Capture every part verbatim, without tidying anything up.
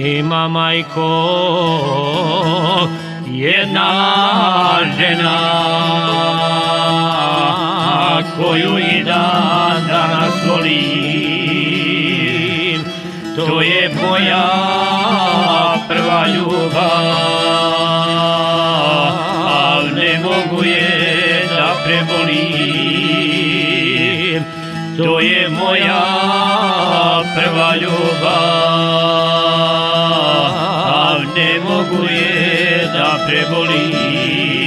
ima majko jedna žena koju i dan danas volim, to je moja prva ljubav, ne mogu je da prebolim, to je moja prva ljubav, ne mogu je da prebolim.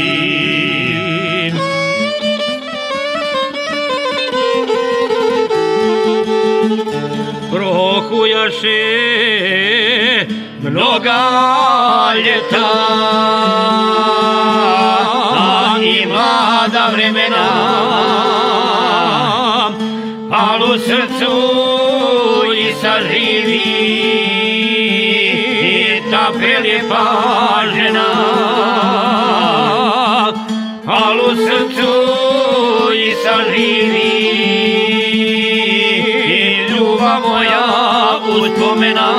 Prohujaše mnoga ljeta i mlada vremena, al u srcu i saživi ta prelijepa žena, al u srcu i saživi ljubav moja uspomena.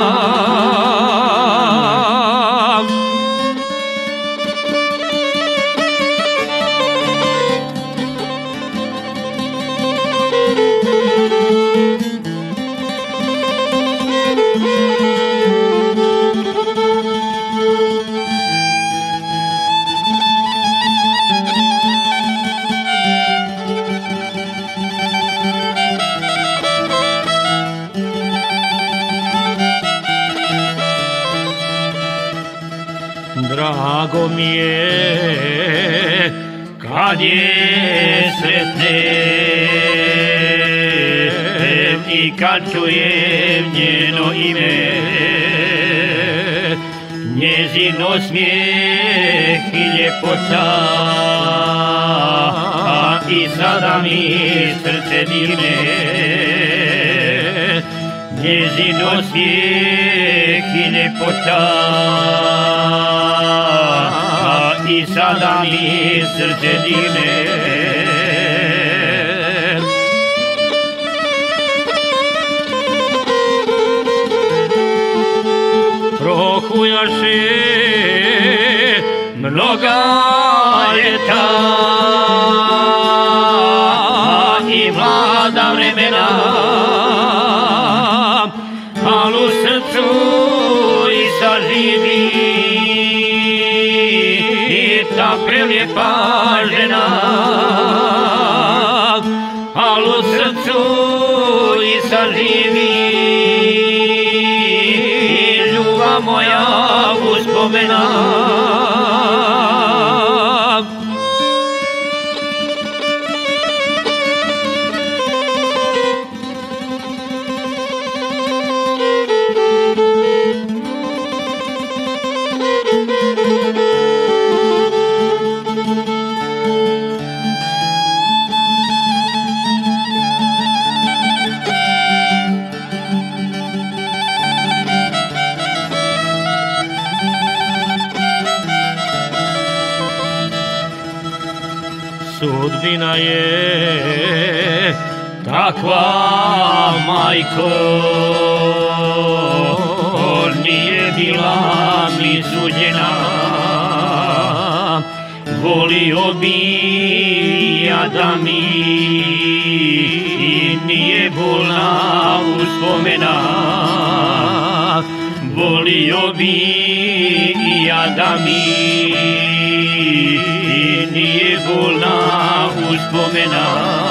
Drago mi je kad je sretnem i kad čujem njeno ime, njezin osmijeh i ljepota, i sada mi srce divne. Njezin osmijeh i ljepota, i sada mi srce divne. Prohujaše mnoga ljeta i mlada vremena, al u srcu i saživi ta prelijepa žena, al u srcu i saživi ljubav moja uspomena. Sudbina je takva, majko, nije bila mi suđena. Volio bi ja da mi nije bolna uspomena. Volio bi ja da mi nije bolna uspomena.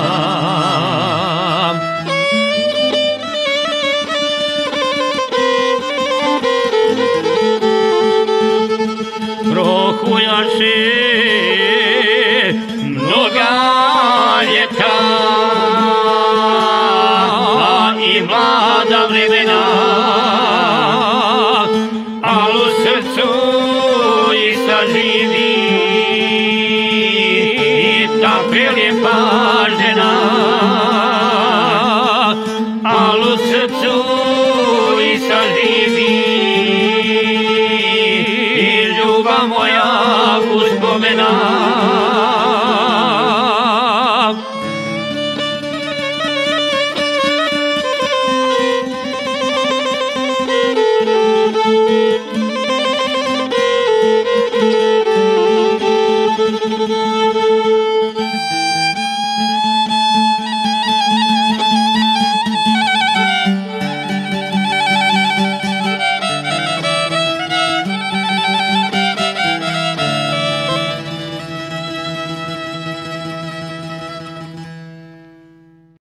Prohujaše mnoga ljeta i mlada vremena,